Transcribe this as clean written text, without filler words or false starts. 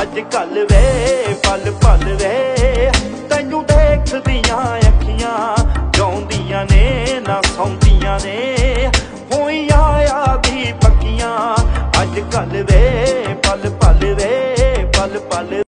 अज कल वे पल पल वे तैनू देखदियां अखियां जाउंदियां ने ना सौंदियां ने होइयां आदि पक्कियां अज कल वे पल पल वे पल पल